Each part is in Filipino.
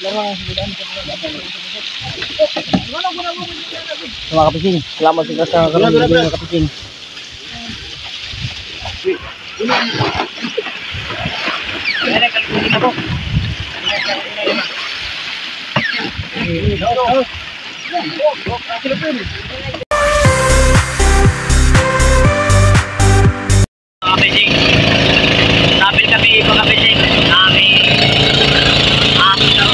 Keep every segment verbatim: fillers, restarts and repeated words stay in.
Mga kapising, salamat sa sa karamihan mga kapising. Kapising, sabil kami mga kapising, kami aso na.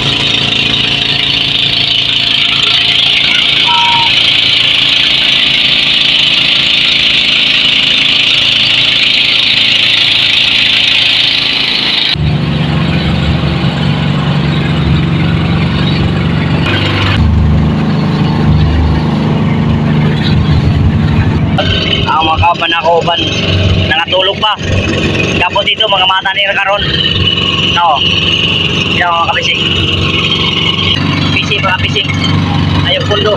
Ang mga kaban-kauban nangatulog pa. Kapot dito mga mata ni karon. No. Yan mga kapising. Pising mga pising. Ayun pundo.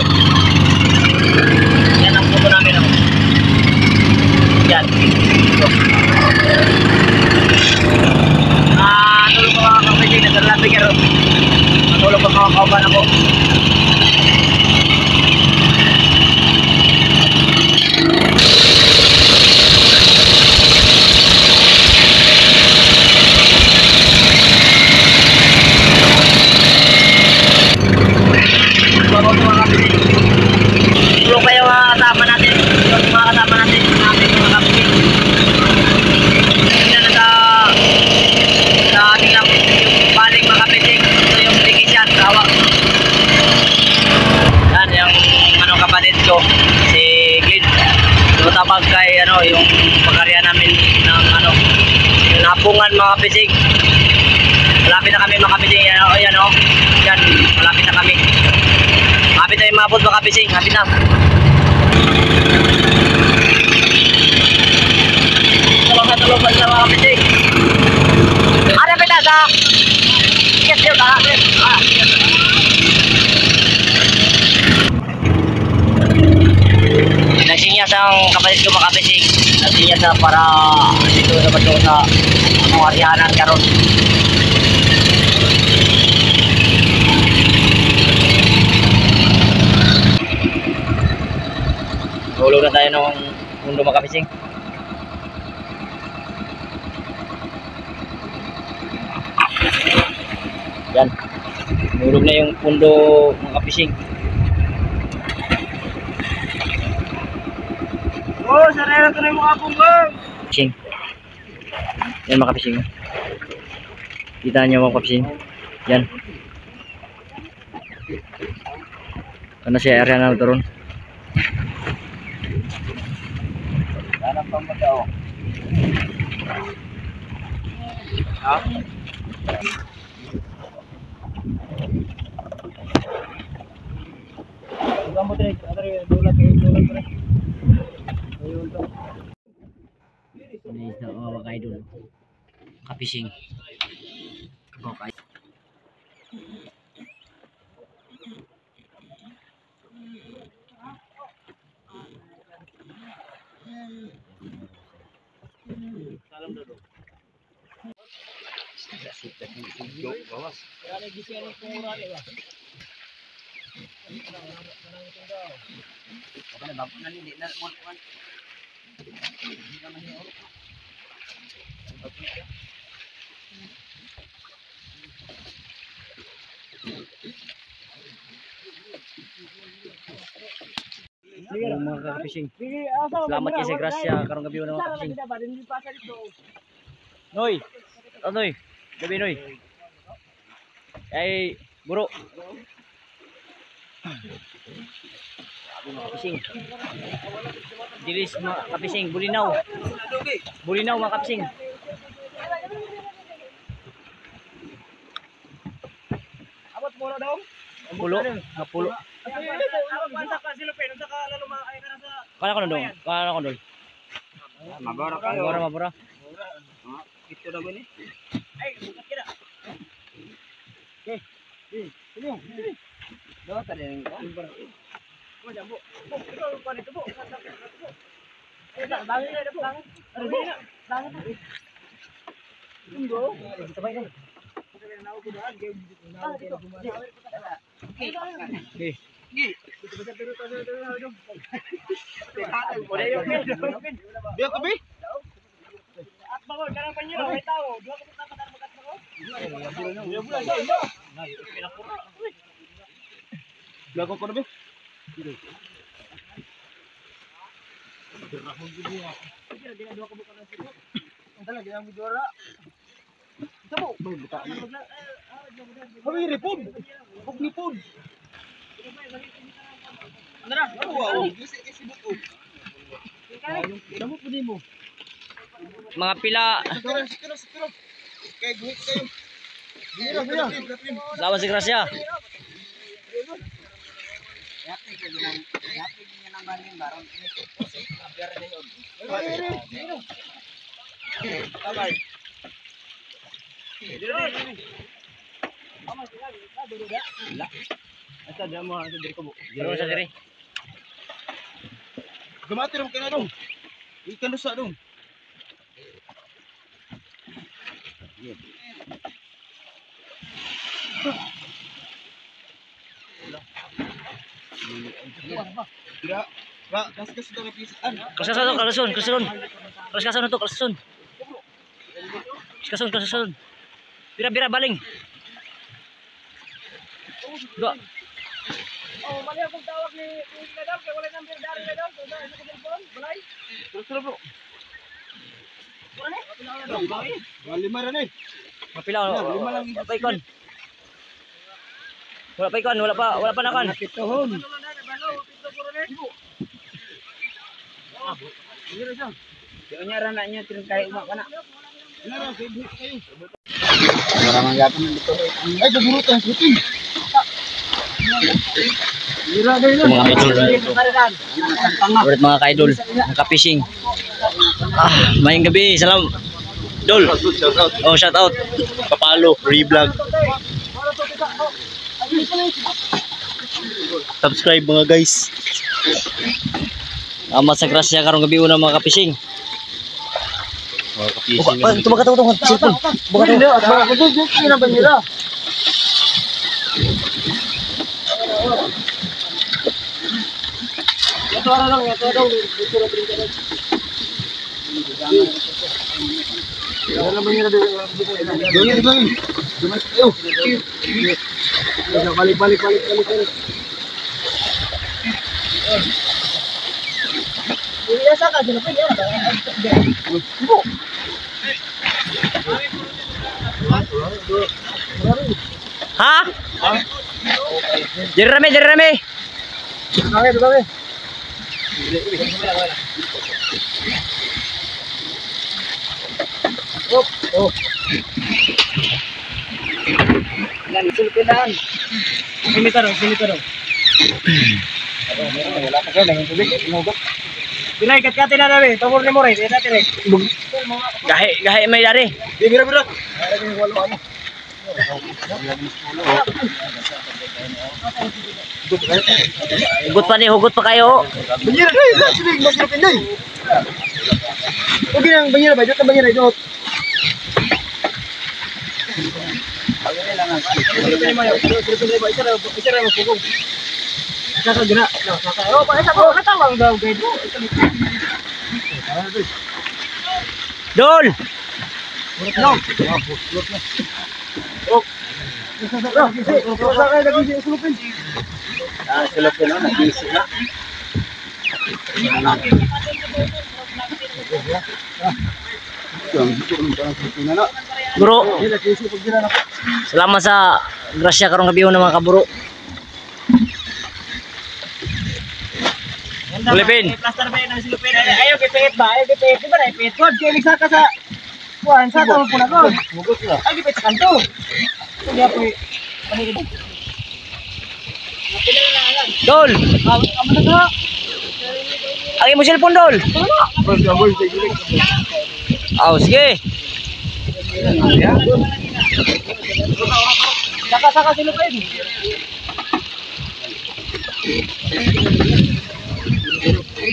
Yan ang pundo namin. Oh. Yan. Ito. Ah, tulog mga kapising. Naglalapig karon. Natulog pa mga kauban ako. Tulog kayo mga kasama natin. Yung mga kasama natin. Natin mga kapising. Yan sa sa ating lang yung baling mga kapising. Ito yung ligisyan. Tawag. Yan yung ano kapatid ko. Si Glid. Tumatapag kay ano yung pagkarya namin ng ano yung napungan mga kapising. Malapit na kami mga kapising. Yan o yan o. Yan. Malapit na kami. Malapit na yung mabot mga kapising. Malapit na. Tulog na tulog sa mga kapising. Ano pita sa? Yes, yun. Ah, yes. Ah, yes. Nagsinya sa kapatid ko mga kapising. Nagsinya sa para dito naman doon sa mga arihanan karon. Tulog na tayo ng pundo mga kapising. Yan. Tulog na yung pundo mga kapising. Oh, sarera ka na yung mga pumbang. Kapising. Yan mga kapising. Kita nyo mga kapising. Yan. Ano siya area na ito ron. Hanap pang matao. Ha? Kamu tadi ada dolar kayak dolar berapa? Ayun to. Ini sa oh kay dun. Kapising. Okay. Salam dulu. Sudah tunjuk bawas. Ada gising yang kurang ya, Bang. Apa na bago na ni di na mo kan. Hindi naman ni oro. Mga kapising. Selamat ya sa grasya karong gabi na mga kapising. Noy. Noy. Gabi noy. Ay, buro. Mga kapising. Dilis mga kapising, bulinaw. Bulinaw mga kapising. Abot mo na daw? Pulo, na pulo. Kana kono dong, kana kono dong. Mabara ka. Mabara, mabara. Ito daw ni. Ay, bukat kira. Okay. Sini. Sini. Daw tadi yang Mo jambo. Bu, ito pa nito bu. Eh, dangin na bu. Dangin. Dangin. Dangin. Tunggu. Kita baik nih. Dia kebi? Lagu ko nabi? Kami ripon. Kok nipon. Nara, wow, gisi kasi buto. Damo pudi mo. Mga pila. Sikiro, sikiro, sikiro. Kay buhit kayo. Bira, bira. Lawan si Gracia. Asa dia mo sa diri ko. Terus sa diri. Gamati ram kay na dong. Ikan dosa dong. Kira, Kak, kas-kas daw pisan. Kasasun to, kasasun, kasasun. Terus kasasun to, kasasun. Kasasun, kasasun. Bira-bira baling. Dua. Oh, mali akong tawag ni Ledol, kaya wala number dari Ledol. So, sa sa telepon, balay. Terus terus bro. Wala ni? Wala lima ra ni. Mapila wala pa ikon. Wala pa ikon, wala pa, wala pa nakan. Pitohon. Kaya nya ra na nya tiring kay umak kana. Nara kay buhit kayo. Para manggapon dito. Ay, buburutan puting. Mira dai Mga idol. Ulit mga ka-idol, naka-fishing. Ah, mayang gabi. Salam. Dol. Oh, shout out. Papalo, re-vlog. Subscribe mga guys. Amat sa Gracia karong gabi una mga ka-fishing. Mga ka-fishing. Tumaga to to. Cellphone. Bukan ini, ada aku tuh kira banjira. Ya tuh orang ya tuh dong disuruh berikan. Ada banjira di Banyak bang. Cuma ayo. balik balik balik balik balik. Biasa kan jelas ya. Ha? Jadi rame, jadi rame. Oke, oke. Oh, oh. Yan, sulpinan. Sini taruh, sini taruh. Wala pa kayo, nanging tubig, inugot. Pinay, kat-katin na namin, tumor ni Moray, di natin eh. Gahe, gahe may dari. Di bira bira. Hugot pa ni, hugot pa kayo. Banyak deh, sini masih pindah. Oke, yang banjir, bajut kan banjir, bajut. Oh, Pak, saya mau tawang daw gitu. Dol. No. Oh. Sa kay lagi sulupin. Ah, sulupin na, nag-isip na. Bro. Salamat sa Gracia karong gabi una mga kaburo. Sulipin. Plaster ba yung silupin? Ayaw gipit ba? Ayaw gipit. Di ba na ipit? Kod, kaya nagsa ka sa... Kuhan, sa ka po na ko. Ay, gipit sa kanto. Hindi ako eh. Panigid. Napilay na alam. Dol. Amo na ka. Ang imo cellphone Dol. Aw, sige. Saka, saka silupin.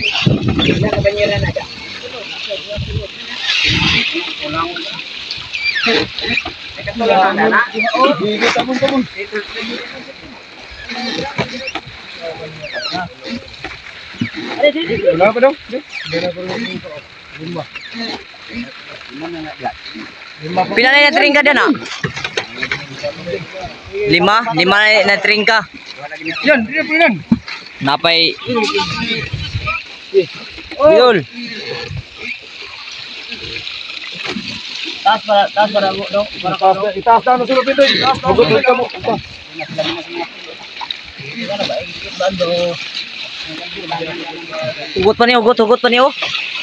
Kebanyaran aja. Katulad na na. Bigit tabon tabon. Wala pa daw. Lima. Pila na na tringka dyan ah? Lima? Lima na na tringka. Yan, dili po yan. Napay. Idol. Taas para, taas para mo, no? Para ka, no? Itaas na sa lupin doon. Hugot doon ka mo. Hugot pa niyo, hugot, hugot pa niyo.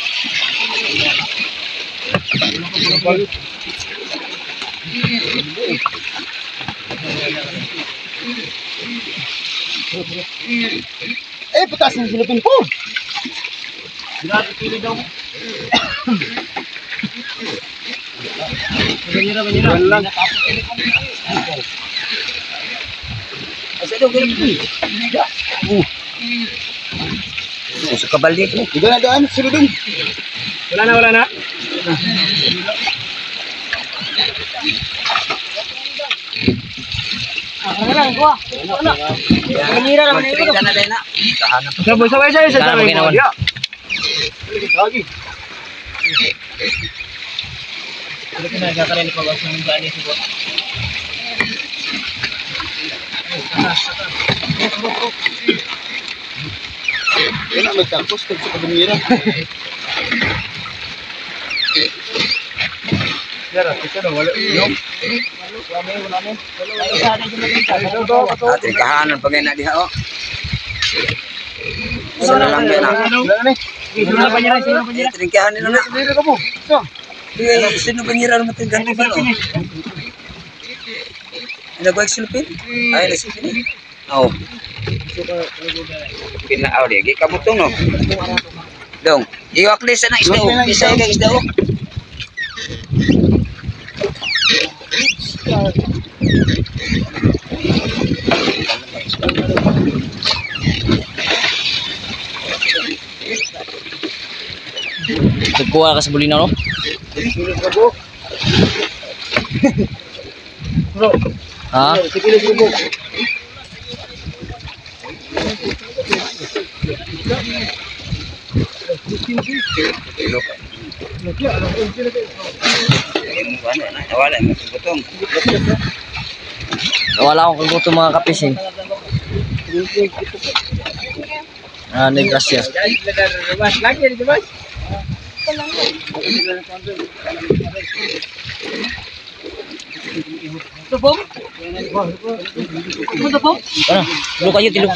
Eh, putas ng silupin po. Grabe pili daw. Ganyan na, ganyan na. Asa daw, ganyan po. Sa kabalik. Hindi na daan, silupin. Wala na, wala na. Ano lang, kuha. Ano? Manira naman na ito. Sabay-sabay siya sa Kaya dami mo mo. ginawan. Lagi. Ano pinagkakaroon ni Pagwas ng gani siguro? Yan ang magtangkos sa kabinira. Yara, kita na wala. Yung. Ating kahanan pag na diha oh. Isa na lang na. Sino pa niya? Sino pa niya? Tringkahan nila na. Dito ka mo. So. Eh, sino ba nira naman tinggan ko ba no? Ina ba silupin? Ay, nasilupin. Oh. Pinaaw di gi kabutong no. Dong, iwak di sa na isda oh. Isa ka isda oh. Nagkuha ka sa bulina no? Bro, Ha? sipilis ko po. Wala mo butong. Wala akong kagutom mga kapising. Ah, negrasya. Lagi di ba? Tupong? Ano tupong? Ano? Tulog kayo, tilog.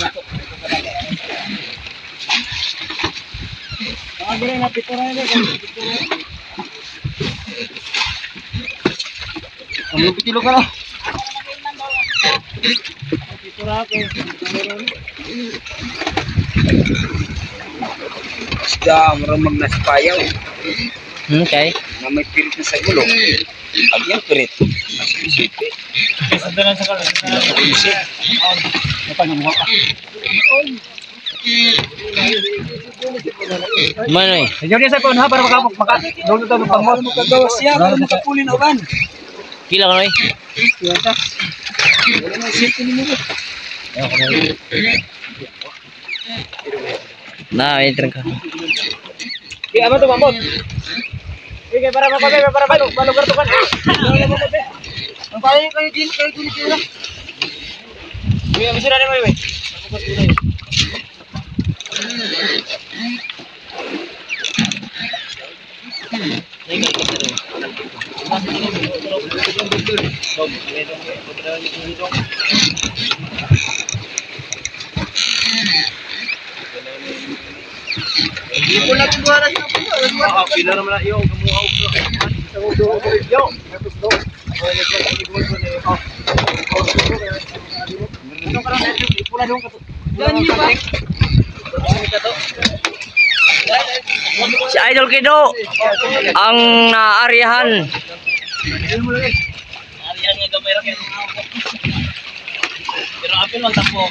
Ang pitilo ka na. Isda, maramag na sapayaw. Okay. Na may pirit na sa gulo. Pag yung pirit, masisipi. Ando lang sa kalan. Napangamuha ka. Mana eh? Jadi saya pun ha para makapok maka. Dulu to pangmot mo kagawa siya para makapulin oban. Kila ka na eh? Yata. Wala na sip ni mo. Nah, entren ka. Di apa to pangmot? Sige para makabe para balo balo kartukan. Ang paling kayo din kayo din sila. Kuya masira ni mo eh. Hindi na kuha na siya. Ah, pila naman na iyo, kamuha ko. Yo. Ano ka lang natin pula dong kato. Yan ni ba? Si Idol Kido ang naarihan. Arihan nga gamay ra kay pero apil man tapo.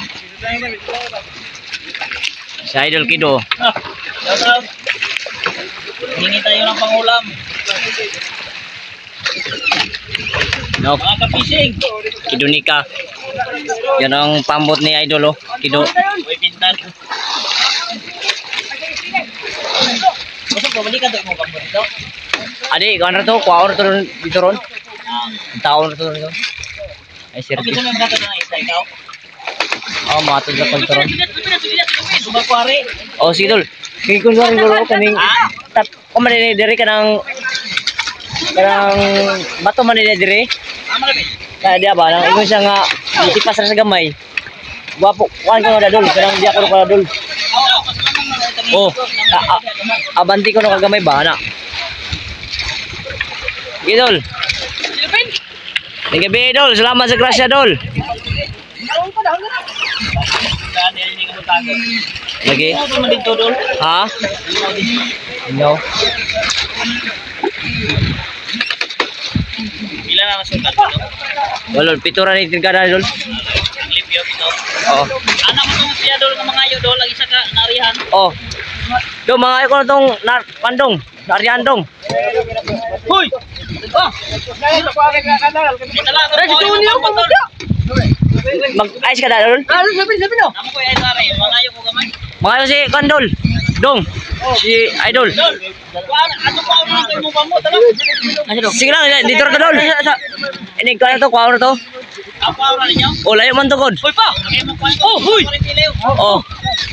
Si Idol Kido. Shout out. Hingi tayo ng pangulam. No, Mga ka-fishing. Kidunika. Yan ang pambot ni Idol oh. Kido. Uy, pintan. Gusto ko, balik ka doon mo pang dito. Adi, kung ano to? Kuha to ron- dito ron. Tao na to ron. Ay, sir. Okay, so may mga na isda ikaw. Oh, matod na pag to ron. Subak ko, Ari. Oh, sige Dol. Kaya kung sorry Dol, kaming... Tap, kung maninidiri ka ng... Kanang... Bato maninidiri. Ah, malapit. Kaya di ba, nang ingon siya nga... Itipas na sa gamay. Guwapo, kuhaan ko na Dol. Kanang di ako na Dol. Oh, a- a- abanti ko na kagamay ba, anak? Sige Dol. Sige gabi Dol, salamat sa grasya Dol. Saan yan hindi ka matago? Lagi? Ano naman dito, Dol? Ha? No. Ilan na nasukat dito? Wala, pitura ni tingkada Dol. Clip yun ito. Oo. Anak mo itong siya, Dol, ng mga iyo, Dol. Lagi sa ka, narihan. Oh. Do mga ko na tong na, pandong, nariandong. Hoy! Oh! Itala ko po yung mga motor. Mag-ice ka na Dol. Ano sabi sabi no? Namo ko ay sare, mga iyo ko gamay. Mga si Kandol. Dong. Si Idol. Dol, kuhaan, ato kuhaan na lang kayo mo pa mo, tala. Sige lang, dito na to Dol. Ini ka na to, kuha na to. Ako kuhaan na ninyo. Oh, layo man to God. Hoy pa! Okay, mo kuhaan ko. Oh, huy! Oh.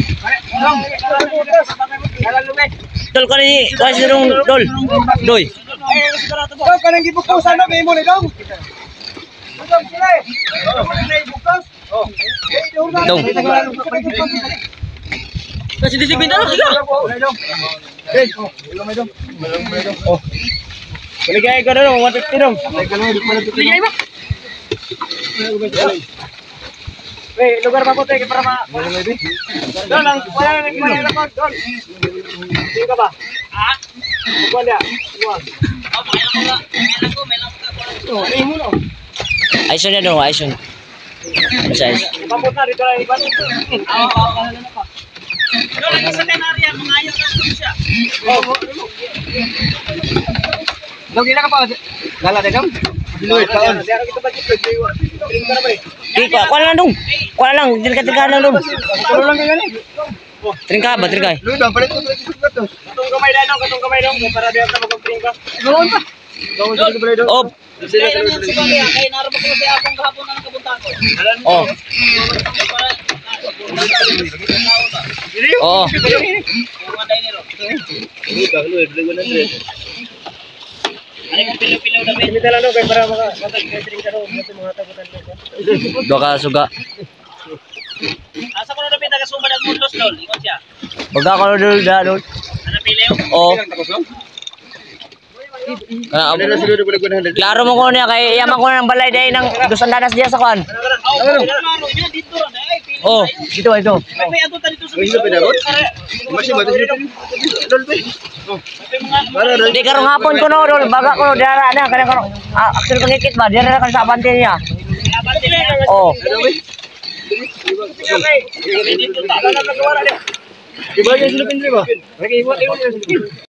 Dol ka ni, kasi nung Dol. Doy. Dong kanang gibukusan na may mo ni dong. Dong sila eh. Oh. Dong. Kasi disipin na lang, sige. Eh, oh, ulo may dong. May dong. Oh. Kuligay ko na dong, one fifty dong. Kuligay ba? Weh, lugar pa po tayo para ma... Don, ang wala nang kumain na ko, Don. Hindi ka ba? Ha? Wala. Wala. Oh, may lang ko nga. May lang ko, may lang ko. Oh, ay mo no. Ayson na Dong, ayson. Basta ayos. Pabot na dito lang iban. Oo, oo, oo. Dol, lagi sa kanarya, mga iyo ka siya. Oh. Dong, gila ka pa. Gala de dong. Dilo taon. Diyan kita ba dito? Drink ka na ba? Di, kuha kuha lang Dong. Kuha lang, tingka-tingka lang Dong. Ano lang ganyan eh. Tingka ba, tingka eh. Luda, palit ko ito. Katong kamay dano, katong kamay dong, para diyan ta magpring ka. Gawon pa. Gawon sa kamay dong. Oh. Kaya lang yan si Bali, kaya narabak ko siya akong kahapon na nakabuntahan ko. Oh. Oo. Ini dalan do kay para maka matag-drink ka do, mga tagutan ko. Dua ka suga. Asa ko na napita ka sumba ng mundos, Dol? Ingon siya. Pagka ko Dol, da Dol. Ano pilew? Oh. Kana klaro mo ko niya kay yaman ko ng balay day ng dusan danas diya sa kwan. Oo, klaro niya dito ra dai. Oh, ito ito. May ato ta dito sa dito. Masih mati dito. Dol be. Di karong hapon ko no Dol, baga ko dara na kana karong ah, actual pangikit ba dira na kan sa abante niya. Oh. Iba niya sila pinri ba? Lagi iwan iwan.